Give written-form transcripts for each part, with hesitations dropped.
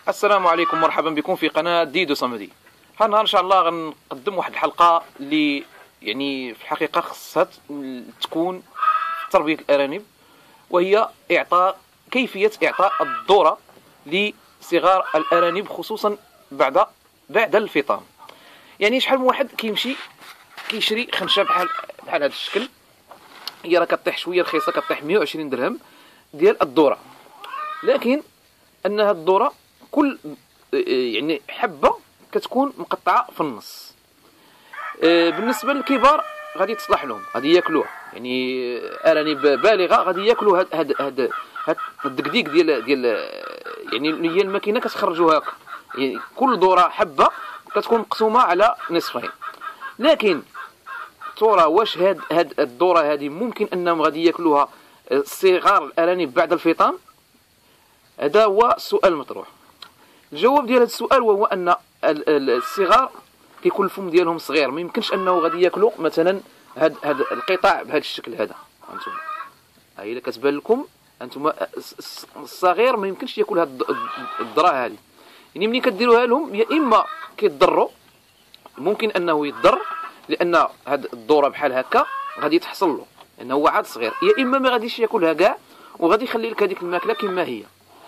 السلام عليكم، مرحبا بكم في قناة ديدو صمدي. هالنهار ان شاء الله غنقدم واحد الحلقة اللي يعني في الحقيقة خصها تكون تربية الأرانب، وهي كيفية إعطاء الذرة لصغار الأرانب، خصوصا بعد الفطام. يعني شحال من واحد كيمشي كيشري خنشة بحال هذا الشكل، هي راه كطيح شوية رخيصة، كطيح 120 درهم ديال الذرة، لكن ان هاد الذرة كل يعني حبة كتكون مقطعة في النص. بالنسبة للكبار غادي تصلح لهم، غادي ياكلوها، يعني أرانب بالغة غادي ياكلوا هاد الدقديق ديال يعني هي الماكينة كتخرجوها هكا، يعني كل ذرة حبة كتكون مقسومة على نصفين. لكن ترى واش هاد الذرة هذه ممكن انهم غادي ياكلوها صغار الأرانب بعد الفطام؟ هذا هو السؤال المطروح. الجواب ديال هذا السؤال وهو ان الصغار كيكون الفم ديالهم صغير، ما يمكنش انه غادي ياكلوا مثلا هاد القطع بهذا الشكل هذا. هانتوما هاي الا كتبان لكم، هانتوما الصغير ما يمكنش ياكل هاد الذره هذه. يعني ملي كديروها لهم يا اما كيضروا، ممكن انه يضر لان هاد الذره بحال هكا غادي تحصل له لانه هو عاد صغير، يا اما ما غاديش ياكلها كاع وغادي يخلي لك هذيك الماكله كما هي.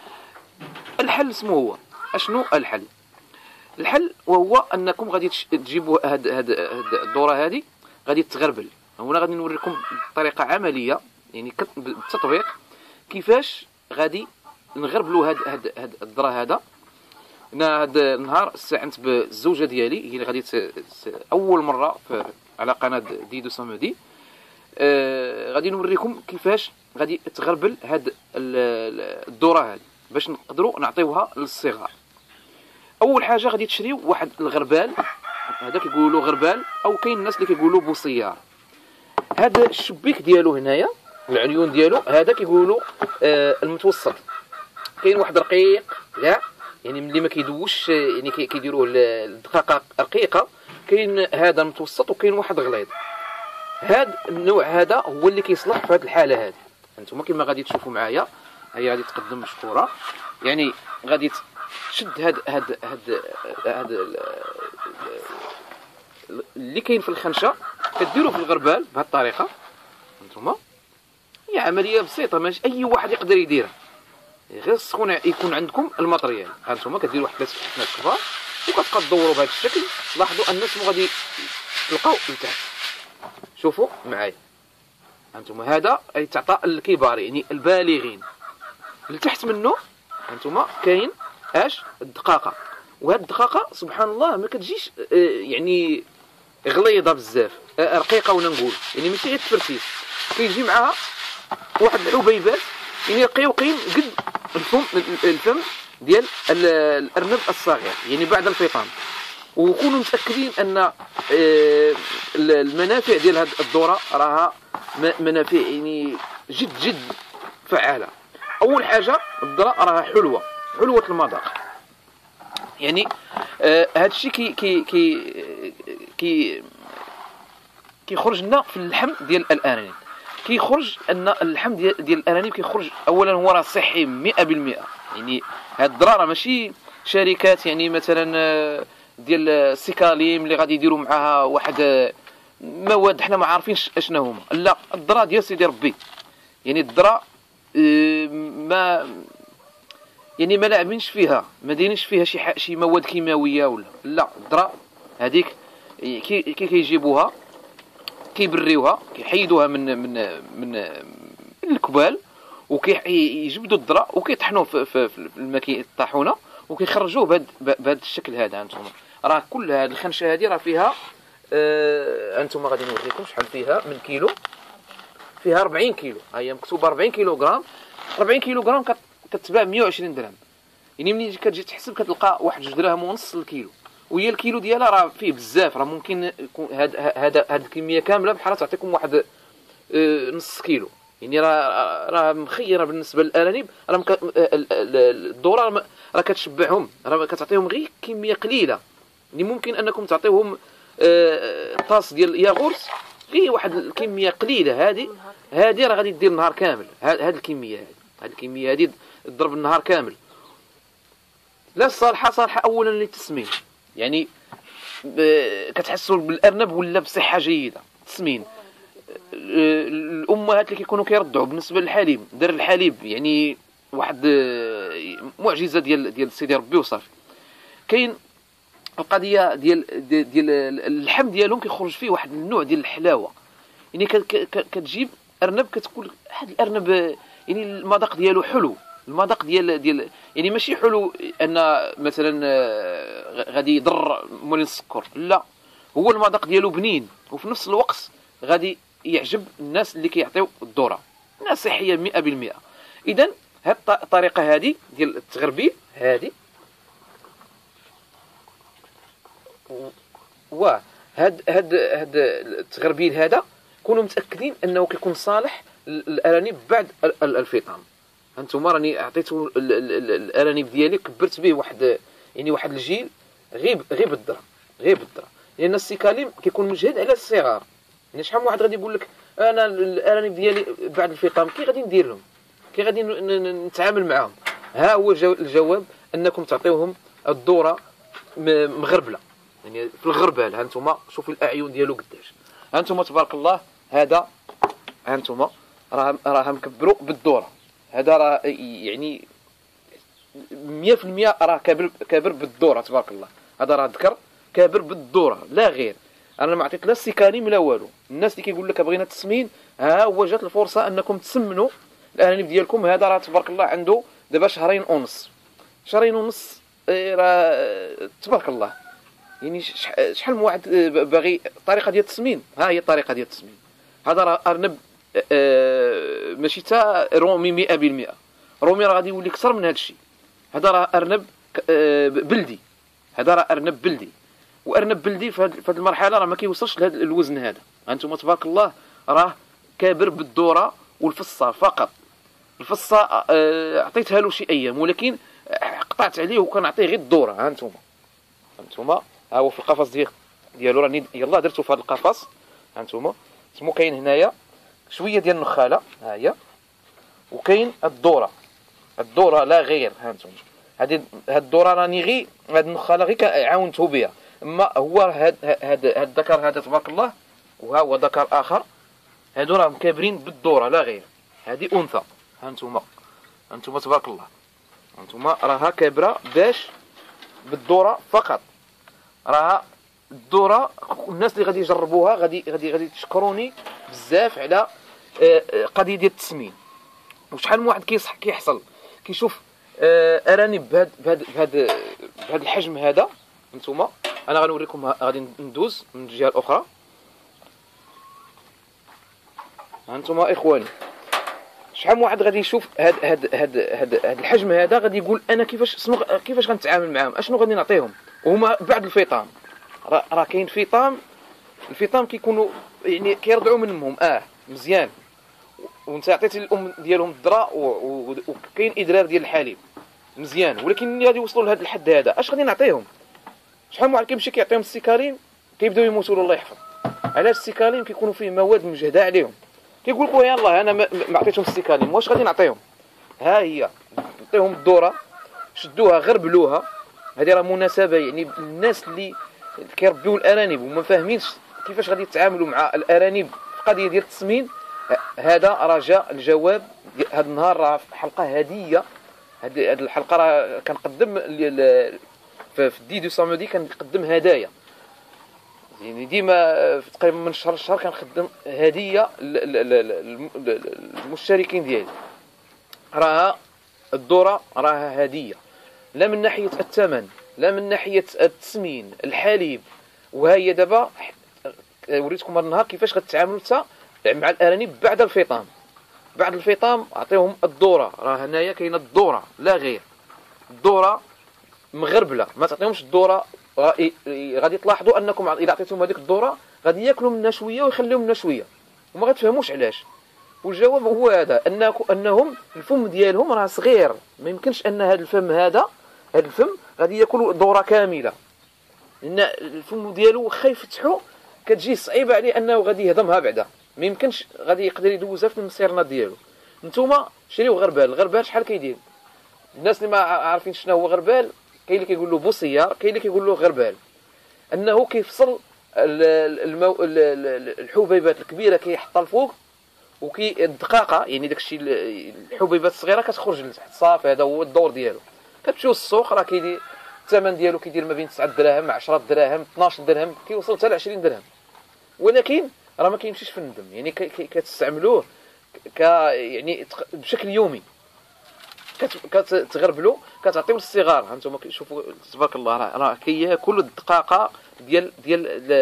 الحل اسمه هو اشنو الحل؟ الحل وهو انكم غادي تجيبوا هاد الذره هذه، غادي تغربل. هنا غادي نوريكم بطريقه عمليه، يعني بالتطبيق كيفاش غادي نغربلوا هاد الذره هذا. انا هاد النهار استعنت بالزوجه ديالي، هي اللي غادي اول مره على قناه ديدو صمدي. غادي نوريكم كيفاش غادي تغربل هاد الذره هذه باش نقدروا نعطيوها للصغار. اول حاجه غادي تشريو واحد الغربال، هذا كيقولوا غربال او كاين الناس اللي كيقولوا بوصيار. هذا الشبيك ديالو هنايا، العيون ديالو هذا كيقولوا المتوسط. كاين واحد رقيق لا، يعني ملي ما كيدوش، يعني كيديروه الدقيقه رقيقه. كاين هذا المتوسط وكاين واحد غليظ. هذا النوع هذا هو اللي كيصلح في هذه الحاله هذه. انتم كما غادي تشوفوا معايا، هي غادي تقدم مشكوره، يعني غادي تشد هاد اللي كاين في الخنشه، كديروا في الغربال بهذه الطريقه. انتم هي عمليه بسيطه، ماشي اي واحد يقدر يديرها، غير يكون عندكم الماتريال. هانتوما كديروا واحد 3 حفنات كبار وكتبقى تدوروا بهذا الشكل. لاحظوا الناس مو غادي تلقاو لتحت. شوفوا معايا، هانتوما هذا اي تعطى الكبار يعني البالغين. لتحت منه هانتوما كاين الدقاقه، وهاد الدقاقه سبحان الله ما كتجيش يعني غليظه بزاف، رقيقه ولا نقول، يعني ماشي غير تفرتيس، كيجي معها واحد الحبيبات يعني رقيقين قد الفم ديال الارنب الصغير، يعني بعد الفطام. وكونوا متاكدين ان المنافع ديال هاد الذره راها منافع يعني جد فعاله. اول حاجه الذره راها حلوه المذاق، يعني هذا الشيء كيخرج لنا في اللحم ديال الارانب. كيخرج ان اللحم ديال الارانب كيخرج اولا هو راه صحي 100%. يعني هاد الذره ماشي شركات يعني مثلا ديال السيكاليم اللي غادي يديروا معها واحد مواد حنا ما عارفينش اشنا هما. لا، الذره ديال سيدي ربي، يعني الذره ما لاعبينش فيها، ما دايرينش فيها شي مواد كيماويه ولا لا. الذره هذيك كيجيبوها، كيبريوها، كيحيدوها من الكبال، وكيجبدوا الذره وكيطحنوه في الماكينه الطاحونه وكيخرجوه بهذا الشكل هذا. انتم راه كل هذه الخنشه هذه راه فيها انتم غادي نوريكم شحال فيها من كيلو. فيها 40 كيلو، هي مكتوبه 40 كيلوغرام. 40 كيلوغرام كتباع 120 درهم. يعني ملي كتجي تحسب كتلقى واحد 2 دراهم ونص الكيلو، وهي الكيلو ديالها راه فيه بزاف. راه ممكن يكون هاد الكميه كامله بحال تعطيكم واحد نص كيلو. يعني راه مخيره بالنسبه للارانب. راه الذره راه كتشبعهم، راه كتعطيهم غير كميه قليله. يعني ممكن انكم تعطيوهم طاس ديال الياغورت، غير واحد الكميه قليله. هذه راه غادي دير النهار كامل. هذه الكميه هذه تضرب النهار كامل. لا الصالحه صالحه اولا للتسمين، يعني كتحسوا بالارنب ولا بصحه جيده. التسمين الامهات اللي كيكونوا كيرضعوا بالنسبه للحليب، دار الحليب يعني واحد معجزه ديال سيدي ربي وصافي. كاين القضيه ديال اللحم ديالهم كيخرج فيه واحد النوع ديال الحلاوه، يعني كتجيب ارنب كتقول هذا الارنب يعني المذاق ديالو حلو، المذاق ديال يعني ماشي حلو ان مثلا غادي يضر مولين السكر، لا، هو المذاق ديالو بنين وفي نفس الوقت غادي يعجب الناس اللي كيعطيو الذره، الناس صحيه 100%. اذا هاد الطريقه هذه ديال التغربيل هذه هاد التغربيل هذا كونوا متاكدين انه كيكون صالح للارانب بعد الفطام. انتم راني عطيتو الارانب ديالي كبرت به واحد يعني واحد الجيل غير بالدرا، لان السيكاليم كيكون مجهد على الصغار. يعني شحال من واحد غادي يقول لك انا الارانب ديالي بعد الفطام كي غادي ندير لهم، كي غادي نتعامل معاهم؟ ها هو الجواب، انكم تعطيوهم الذره مغربله، يعني في الغربال. ها انتم شوفوا الاعين ديالو قداش، ها انتم تبارك الله. هذا ها انتم راه مكبروا بالذره، هذا راه يعني 100% راه كابر بالذره تبارك الله. هذا راه ذكر كابر بالذره لا غير. انا ما عطيت لا السيكاليم لا والو. الناس اللي كيقول لك بغينا التسمين، ها هو جات الفرصه انكم تسمنوا الارانب ديالكم. هذا راه تبارك الله عنده دابا شهرين ونص راه تبارك الله. يعني شحال من واحد باغي الطريقه ديال التسمين، ها هي الطريقه ديال التسمين. هذا راه ارنب ماشي تا رومي 100%، رومي راه غادي يولي اكثر من هذا الشيء. هذا راه ارنب بلدي، هذا راه ارنب بلدي. وارنب بلدي في هذه المرحله راه ما كيوصلش لهذا الوزن هذا. انتم تبارك الله راه كابر بالذره والفصه فقط. الفصه عطيتها له شي ايام، ولكن قطعت عليه وكنعطيه غير الذره. ها انتم ها هو في القفص ديالو راني يلاه درتو في هذا القفص. ها انتم سمو كاين هنايا شويه ديال النخاله، ها هي، وكاين الذره لا غير. ها انتم هاد الذره راني غير هاد النخاله غير عاونته بها. اما هو هاد الذكر هذا تبارك الله، وها هو ذكر اخر، هادو راهم كابرين بالذره لا غير. هذه انثى. ها انتم تبارك الله، انتم راها كابره باش بالذره فقط. راها الذره الناس اللي غادي يجربوها غادي تشكروني بزاف على قضيه ديال التسمين. وشحال من واحد كيحصل كيشوف ارانب بهذا الحجم هذا. انتم انا غنوريكم، غادي ندوز من الجهه الاخرى. انتم اخواني شحال من واحد غادي يشوف هاد الحجم هذا غادي يقول انا كيفاش غنتعامل معاهم، اشنو غادي نعطيهم وهما بعد الفطام. راه كاين الفطام كيكونوا يعني كيرضعوا من امهم مزيان، وانت عطيتي الام ديالهم الذره وكاين ادرار ديال الحليب مزيان، ولكن ملي غادي يوصلوا لهذا الحد هذا اش غادي نعطيهم؟ شحال من واحد كيمشي كيعطيهم السيكالين كيبداو يموتوا له الله يحفظ. علاش؟ السيكالين كيكونوا فيه مواد مجهده عليهم. كيقول لك يلاه انا ما عطيتهم السيكالين، واش غادي نعطيهم؟ ها هي نعطيهم الذره، شدوها غربلوها. هذه راه مناسبه يعني الناس اللي كيربيو الارانب وما فاهمينش كيفاش غادي يتعاملوا مع الارانب في قضيه ديال التسمين. هذا راه جاء الجواب هذا النهار. راه في حلقه هديه، هذه الحلقه راه كنقدم في الدي دو سامودي كنقدم هدايا، يعني ديما تقريبا من شهر لشهر كنقدم هديه للمشتركين ديالي. راها الذره راها هديه، لا من ناحيه الثمن لا من ناحيه التسمين الحليب. وها هي دابا وريتكم هذا النهار كيفاش غتتعاملوا حتى مع الارانب بعد الفطام. بعد الفطام اعطيهم الذره. راه هنايا كاينه الذره لا غير، الذره مغربله، ما تعطيهمش الذره. غادي تلاحظوا انكم اذا عطيتهم هذيك الذره غادي ياكلوا منها شويه ويخليو منها شويه وما غتفهموش علاش. والجواب هو هذا، انهم الفم ديالهم راه صغير، ما يمكنش ان هذا الفم غادي ياكلوا ذره كامله، لان الفم ديالو واخا يفتحوا كتجي صعيبه عليه انه غادي يهضمها بعدا، ما يمكنش غادي يقدر يدوزها في المصيرنا ديالو. نتوما شريو غربال. الغربال شحال كيدير؟ الناس اللي ما عارفين شنو هو غربال كاين اللي كيقول له بوسيار، كاين اللي كيقول له غربال، انه كيفصل الحبيبات الكبيره كيحطها الفوق، وكي الدقاقه يعني داكشي الحبيبات الصغيره كتخرج لتحت صافي. هذا هو الدور ديالو. كتمشيو للسوق راه كيدير الثمن ديالو كيدير ما بين 9 دراهم 10 دراهم 12 درهم، كيوصل حتى ل 20 درهم. ولكن راه ما كيمشيش في الندم، يعني كتستعملوه يعني بشكل يومي، كتغربلو كتعطيو للصغار. هانتوما كتشوفوا تبارك الله راه كياكل الدقاقه ديال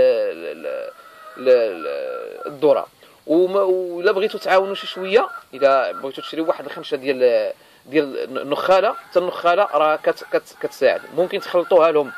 الذره. ولا بغيتو تعاونوا شي شويه، الا بغيتو تشريو واحد الخنشه ديال النخاله، حتى النخاله راه كتساعد، ممكن تخلطوها لهم.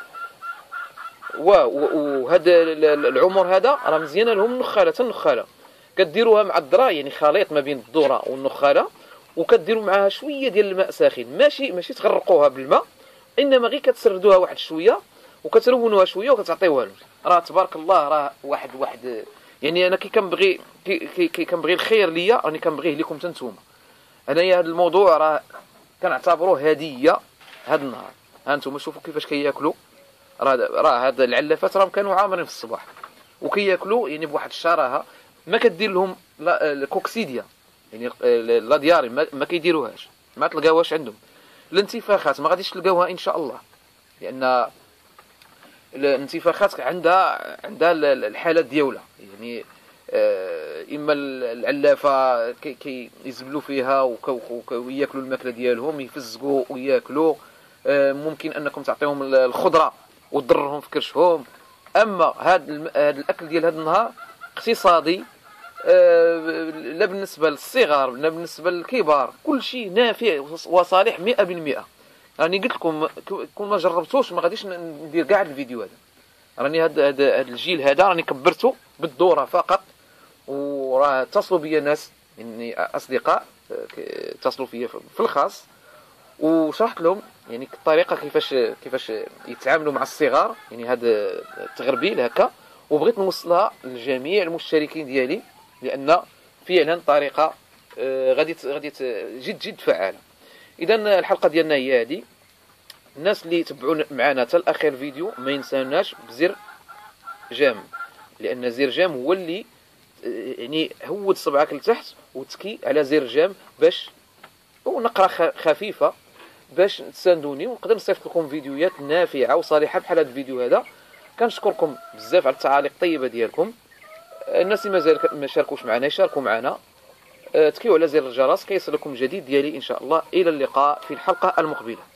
وهذا العمر هذا راه مزيانه لهم النخاله، حتى النخاله كديروها مع الذره، يعني خليط ما بين الذره والنخاله، وكديروا معها شويه ديال الماء ساخن، ماشي تغرقوها بالماء، انما غير كتسردوها واحد شويه وكتلونوها شويه وكتعطيوها له. راه تبارك الله راه واحد يعني انا كنبغي كنبغي الخير ليا، راني كنبغيه لكم حتى نتوما. انايا هذا الموضوع راه كنعتبروه هديه هذا النهار. ها انتم شوفوا كيفاش كياكلوا. راه هاد العلافات راهم كانوا عامرين في الصباح وكياكلوا يعني بواحد الشراهه. ما كدير لهم الكوكسيديا، يعني لا دياري ما كيديروهاش، ما تلقاوهاش عندهم. الانتفاخات ما غاديش تلقاوها ان شاء الله، لان الانتفاخات عندها الحالات ديالها. يعني اما العلافه كيزبلوا فيها وياكلوا الماكله ديالهم، يفزقوا وياكلوا. ممكن انكم تعطيهم الخضره وتضرهم في كرشهم. اما هذا الاكل ديال هذا النهار اقتصادي، لا بالنسبه للصغار لا بالنسبه للكبار، كل شيء نافع وصالح 100%. راني قلت لكم كون ما جربتوش ما غاديش ندير كاع الفيديو هذا. راني هذا الجيل هذا راني كبرته بالدوره فقط، وراه اتصلوا بيا ناس يعني اصدقاء اتصلوا فيا في الخاص، وشرحت لهم يعني الطريقه كيفاش يتعاملوا مع الصغار، يعني هذا التغربيل هكا، وبغيت نوصلها لجميع المشتركين ديالي، لان فعلا طريقه غادي جد فعاله. اذا الحلقه ديالنا هي هذه. الناس اللي تبعوا معنا حتى الاخير فيديو ما ينساوناش بزر جيم، لان زر جيم هو اللي يعني هود صبعك لتحت وتكي على زر جيم باش ونقرا خفيفه باش تساندوني ونقدر نصيفط لكم فيديوهات نافعه وصالحه بحال هذا الفيديو هذا. كنشكركم بزاف على التعاليق الطيبه ديالكم. الناس اللي مازال ما شاركوش معنا يشاركوا معنا، تكيو على زر الجرس كيصلكم جديد ديالي ان شاء الله. الى اللقاء في الحلقه المقبله.